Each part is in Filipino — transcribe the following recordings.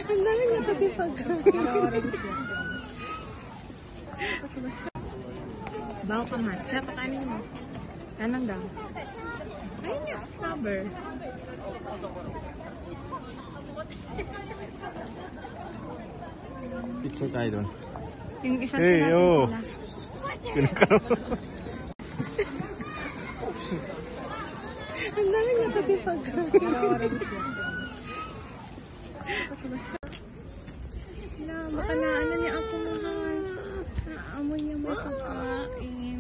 Ang dami niya kasi pagkain. Bawa ka matcha, pakanin mo. Anong daw? Ayun niya, snubber. Picture tayo doon. Yung isang Hey, yo! sila. Ang dami niya kasi pagkain. Na, baka na ano niya ako mahal. Naamoy niya may pagkain.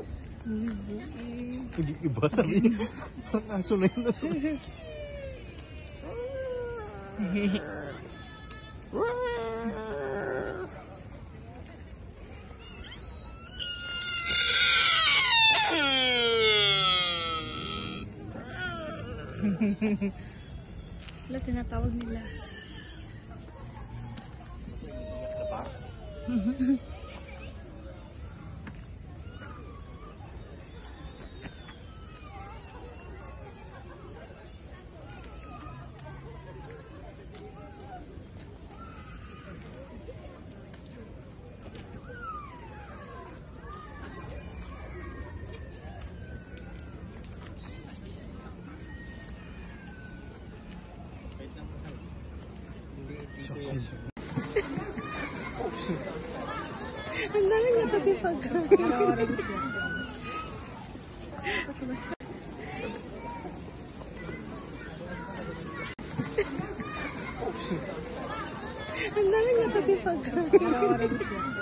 Hindi iba sabi niya. Ang aso na yun nasa. Wala, tinatawag nila. Ang dami niya kasi pagkain. Ang dami niya kasi pagkain.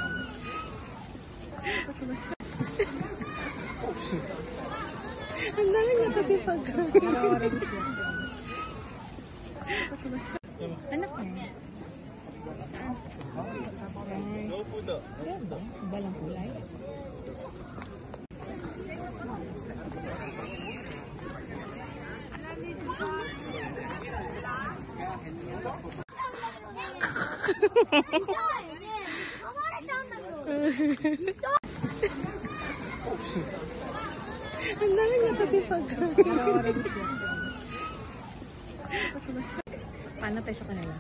Ang dami niya kasi pagkain. Anak niya. Balang kulay. Ang dami niya kasi pagkain. Paano tayo sa kanila?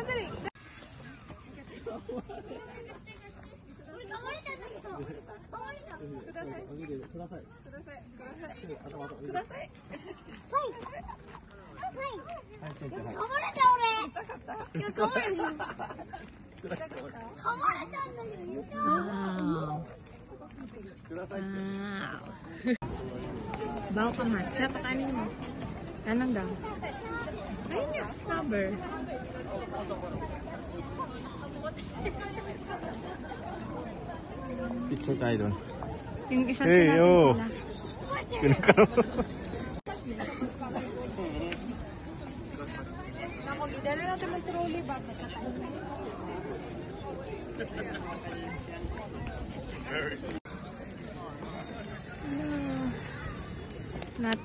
Bawa ka matcha, pakanin mo. Anong daw? Ayun niya, snubber. Picture tayo doon. Yung isang hey, sila. yo! Dali natin ng trolley ba? Not.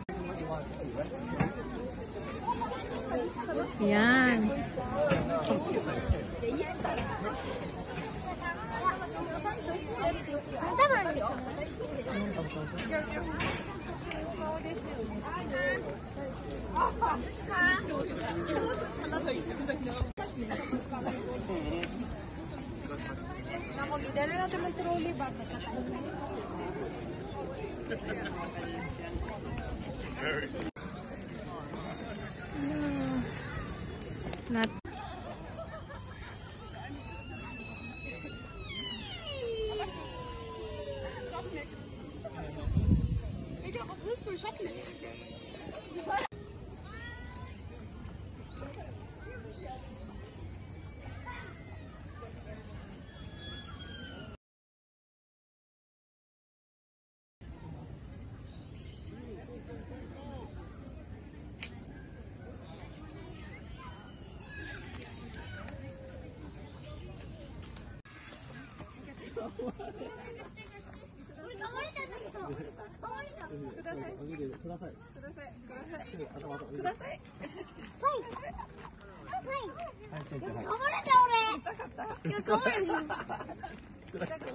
Yan. Dali natin ng trolley ba? Not.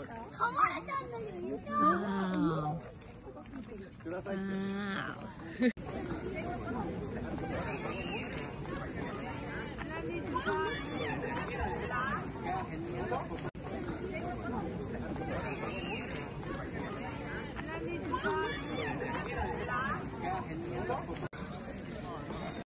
Wow.